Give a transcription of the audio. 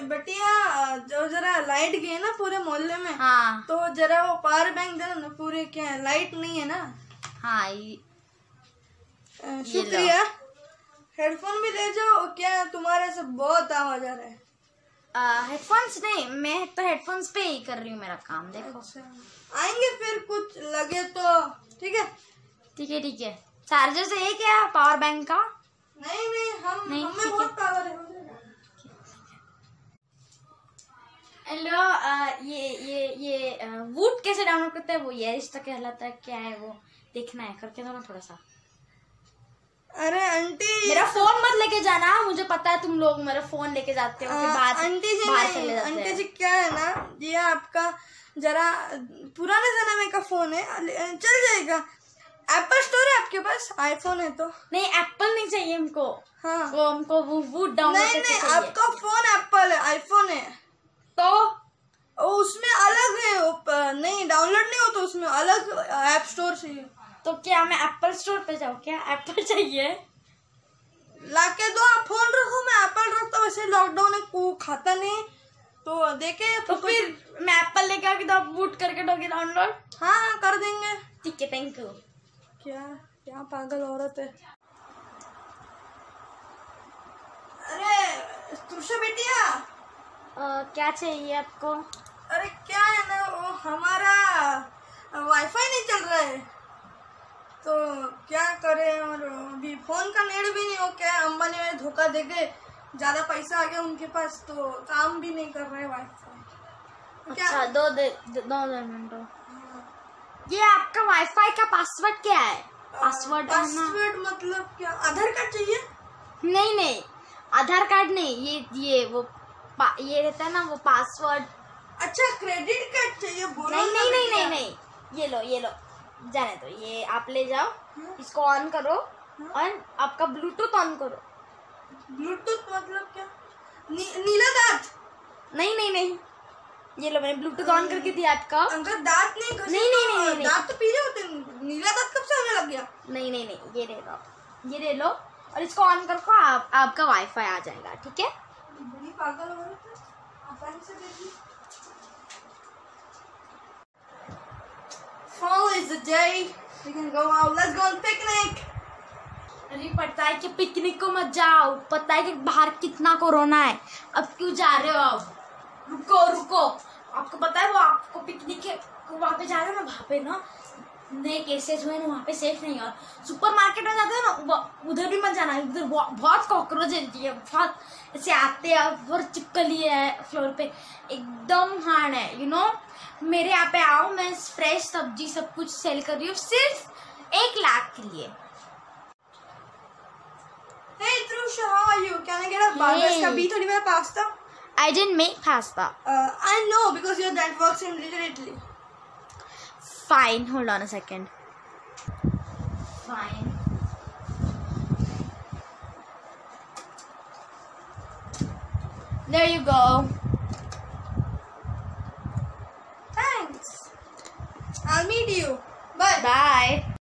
बटिया जो जरा लाइट गई ना पूरे मोहल्ले में। हाँ तो जरा वो पावर बैंक देना ना, पूरे क्या है लाइट नहीं है ना। हाँ शुक्रिया। हेडफोन भी ले जाओ। क्या तुम्हारे से बहुत आवाज आ रहा है। हेडफोन्स नहीं, मैं तो हेडफोन्स पे ही कर रही हूँ मेरा काम। देखो अच्छा, आएंगे फिर कुछ लगे तो। ठीक है ठीक है। चार्जर से है क्या पावर बैंक का? नहीं नहीं, हमें ठीक बहुत है। पावर है। हेलो, ये वूट कैसे डाउनलोड करते हैं? वो ये रिश्ता कहलाता है, क्या है वो देखना है, करके दो ना थोड़ा सा। अरे आंटी, मेरा फोन मत लेके जाना, मुझे पता है तुम लोग मेरा फोन लेके जाते हो, फिर आंटी जी बाहर चले नहीं, जाते आंटी हैं। जी क्या है ना, ये आपका जरा पुराने जमाने का फोन है, चल जाएगा। एप्पल स्टोर है आपके पास? आईफोन है तो नहीं, एप्पल नहीं चाहिए हमको। हाँ, वो हमको वो वूट डाउनलोड नहीं करके नहीं, चाहिए। आपका फोन एप्पल है, आईफोन है तो उसमें अलग है। नहीं, डाउनलोड नहीं होता उसमें, अलग ऐप स्टोर चाहिए। तो क्या मैं एप्पल स्टोर पे जाऊँ? क्या एप्पल चाहिए? लाके दो, आप फोन रखो, मैं एप्पल रखता हूँ। वैसे लॉकडाउन है, को खाता नहीं तो देखे तो फिर मैं एप्पल लेके आऊंगी तो आप वूट करके दोगे डाउनलोड? हाँ कर देंगे। ठीक है, थैंक यू। क्या पागल औरत है। अरे तुषा बेटिया, क्या चाहिए आपको? अरे क्या है ना, वो हमारा वाईफाई नहीं चल रहा है तो क्या करें। और अभी फोन का नेट भी नहीं हो, क्या अंबानी ने धोखा देके ज्यादा पैसा आ गया उनके पास, तो काम भी नहीं कर रहा है वाईफाई। अच्छा, दो मिनट। ये आपका वाईफाई का पासवर्ड क्या है? पासवर्ड मतलब क्या, आधार कार्ड चाहिए? नहीं, आधार कार्ड नहीं, ये वो ये रहता है ना वो पासवर्ड। अच्छा, क्रेडिट कार्ड चाहिए? बोलो नहीं, ये लो, जाने दो, ये आप ले जाओ। इसको ऑन करो और आपका ब्लूटूथ ऑन करो। ब्लूटूथ मतलब क्या? नीला दांत? नहीं, ये लो, मैंने ब्लूटूथ ऑन करके दिया आपका। अंकल दांत नहीं, नहीं, दांत तो पीले होते हैं, नीला दांत कब से होने लग गया? नहीं, ये ले लो और इसको ऑन करो, आपका वाईफाई आ जाएगा। ठीक है? बड़ी पागल हो रही है, आसानी से देखिए। Fall is the day we can go out. Let's go on picnic. अरे पता है कि पिकनिक को मत जाओ, पता है कि बाहर कितना कोरोना है, अब क्यों जा रहे हो आप? रुको, आपको पता है वो आपको पिकनिक है वहाँ पे जा रहे हो ना, वहाँ पे ना नए केसेस हुए ना, वहाँ पे सेफ नहीं है। और सुपरमार्केट में जाते हैं ना, उधर भी मत जाना, उधर बहुत कॉकरोच है, बहुत ऐसे आते हैं और चिपकली है फ्लोर पे, एकदम हार्ड है। मेरे यहाँ पे आओ, मैं फ्रेश सब्जी सब कुछ सेल कर रही हूँ सिर्फ 1 लाख के लिए। Hey Trusha, how are you? Can I get a burgers ka B25 pasta? I didn't make pasta. I know because your dad works in Little Italy. Fine, hold on a second. Fine. There you go.